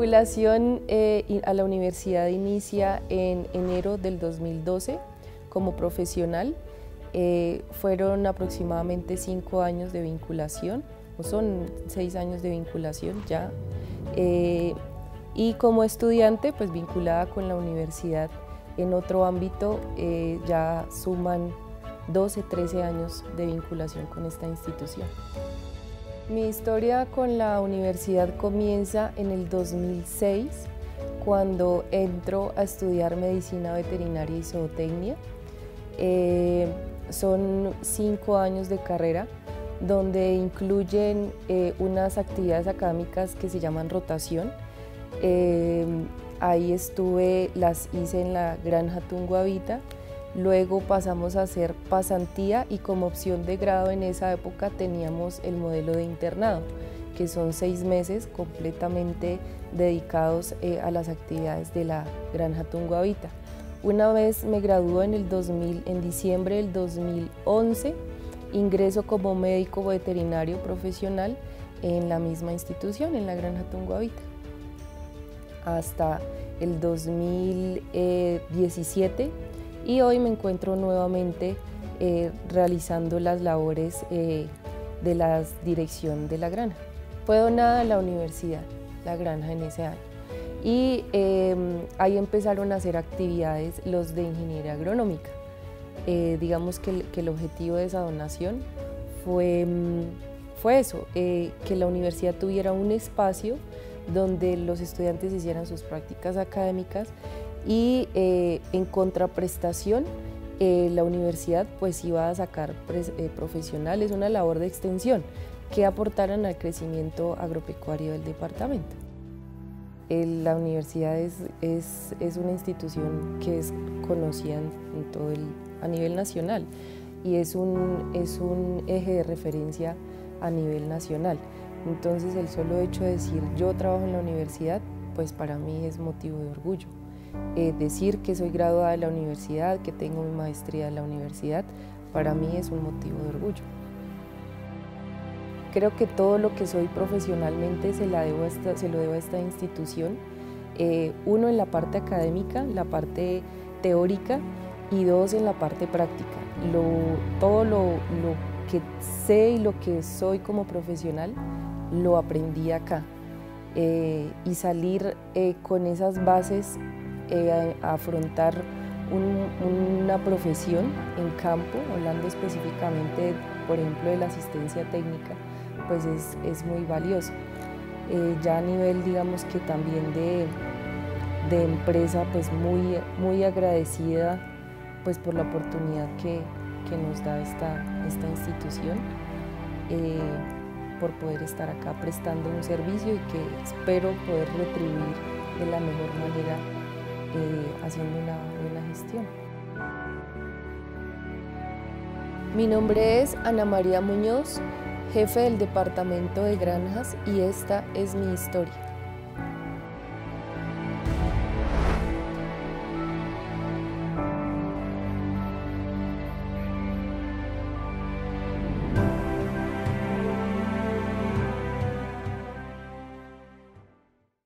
vinculación a la universidad inicia en enero del 2012 como profesional. Fueron aproximadamente 5 años de vinculación, o son 6 años de vinculación ya. Y como estudiante, pues vinculada con la universidad en otro ámbito, ya suman 12, 13 años de vinculación con esta institución. Mi historia con la universidad comienza en el 2006, cuando entro a estudiar medicina veterinaria y zootecnia. Son 5 años de carrera, donde incluyen unas actividades académicas que se llaman rotación. Ahí las hice en la Granja Tunguavita. Luego pasamos a hacer pasantía y como opción de grado en esa época teníamos el modelo de internado, que son 6 meses completamente dedicados a las actividades de la Granja Tunguavita. Una vez me graduó en diciembre del 2011, ingreso como médico veterinario profesional en la misma institución, en la Granja Tunguavita. Hasta el 2017 y hoy me encuentro nuevamente realizando las labores de la dirección de la granja. Fue donada a la universidad, la granja, en ese año. Y ahí empezaron a hacer actividades los de ingeniería agronómica. Digamos que el objetivo de esa donación fue eso, que la universidad tuviera un espacio donde los estudiantes hicieran sus prácticas académicas y en contraprestación la universidad pues iba a sacar profesionales, una labor de extensión que aportaran al crecimiento agropecuario del departamento. La universidad es una institución que es conocida a nivel nacional y es un eje de referencia a nivel nacional. Entonces el solo hecho de decir yo trabajo en la universidad, pues para mí es motivo de orgullo. Decir que soy graduada de la universidad, que tengo mi maestría de la universidad, para mí es un motivo de orgullo. Creo que todo lo que soy profesionalmente se lo debo a esta institución. Uno, en la parte académica, la parte teórica, y dos, en la parte práctica. Todo lo que sé y lo que soy como profesional lo aprendí acá. Y salir con esas bases a afrontar una profesión en campo, hablando específicamente, por ejemplo, de la asistencia técnica, pues es muy valioso. Ya a nivel, digamos que también de empresa, pues muy agradecida pues por la oportunidad que nos da esta institución, por poder estar acá prestando un servicio y que espero poder retribuir de la mejor manera haciendo una buena gestión. Mi nombre es Ana María Muñoz, jefe del Departamento de Granjas, y esta es mi historia.